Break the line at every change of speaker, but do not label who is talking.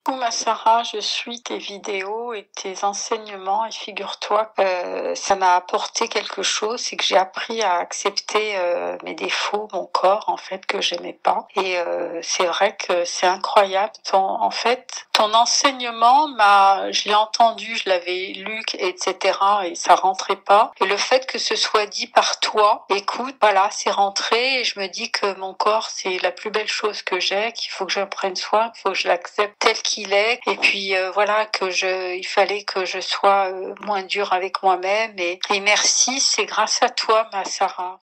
Ma Sarah, je suis tes vidéos et tes enseignements et figure-toi que ça m'a apporté quelque chose, c'est que j'ai appris à accepter mes défauts, mon corps en fait que j'aimais pas. Et c'est vrai que c'est incroyable. Ton enseignement je l'ai entendu, je l'avais lu, etc. Et ça rentrait pas. Et le fait que ce soit dit par toi, écoute, voilà, c'est rentré et je me dis que mon corps c'est la plus belle chose que j'ai, qu'il faut que je prenne soin, qu'il faut que je l'accepte tel qu'il est. Et puis voilà il fallait que je sois moins dure avec moi-même. Et merci, c'est grâce à toi, ma Sarah.